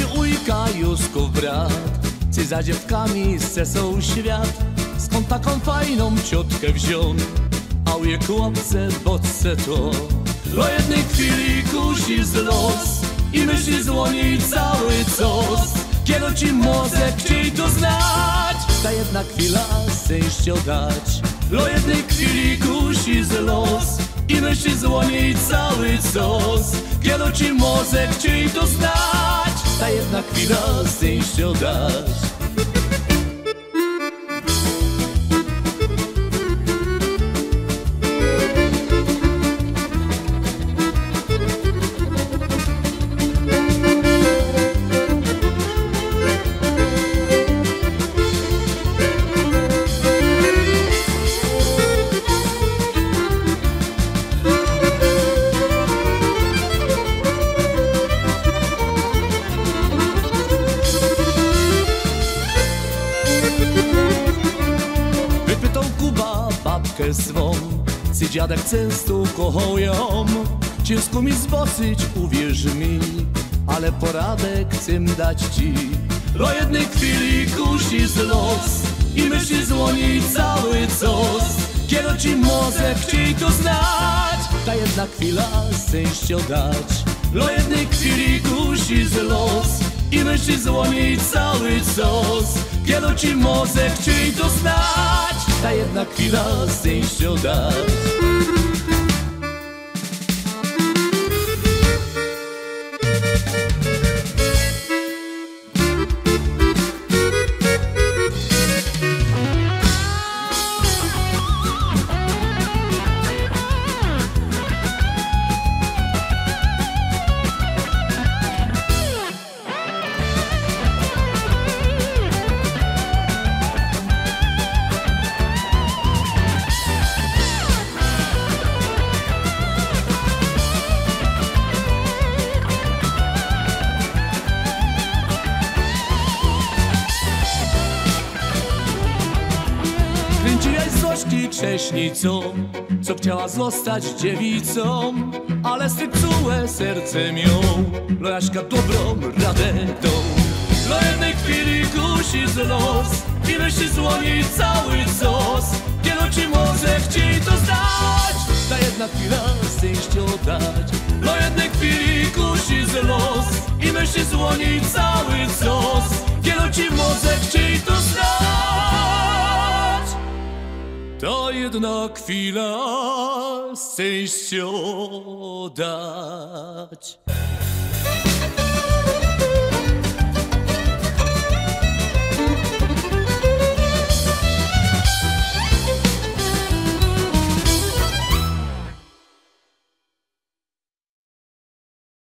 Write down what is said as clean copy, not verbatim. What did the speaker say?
ujka Józków brat, ty za dziewkami zcesą świat. Skąd taką fajną ciotkę wziął, a uje chłopce bodce to. Do jednej chwili kusi z los i myśli złoni cały cos. Kiedy ci mozek chciej to znać, ta jedna chwila szczęścia dać. Do jednej chwili kusi z los i myśli złoni cały cos. Kiedy ci mozek chciej to znać, ta jedna chwila szczęścia dać. Swą, ty dziadek często kochał ją. Ciężko mi zbosyć, uwierz mi, ale poradek chcę dać ci. Do jednej chwili kusi z los i myśli złoni cały cos. Kiedy ci mozek chciej to znać, ta jedna chwila szczęścia dać. Do jednej chwili kusi z los i myśli złoni cały cos. Kiedy ci mozek chciej to znać, ta jedna chwila szczęścia dać. Kręciłaś Zośki cześnicą, co chciała zostać dziewicą, ale sypsułe sercem ją Lojaśka dobrą radę tą. Do jednej chwili kusi z los i myśli złoni cały cos. Kiedy ci mozek chciej to znać, ta jedna chwila szczęścia dać. Do jednej chwili kusi z los i myśli złoni cały cos. Kiedy ci mozek chciej to znać, ta jedna chwila szczęścia dać.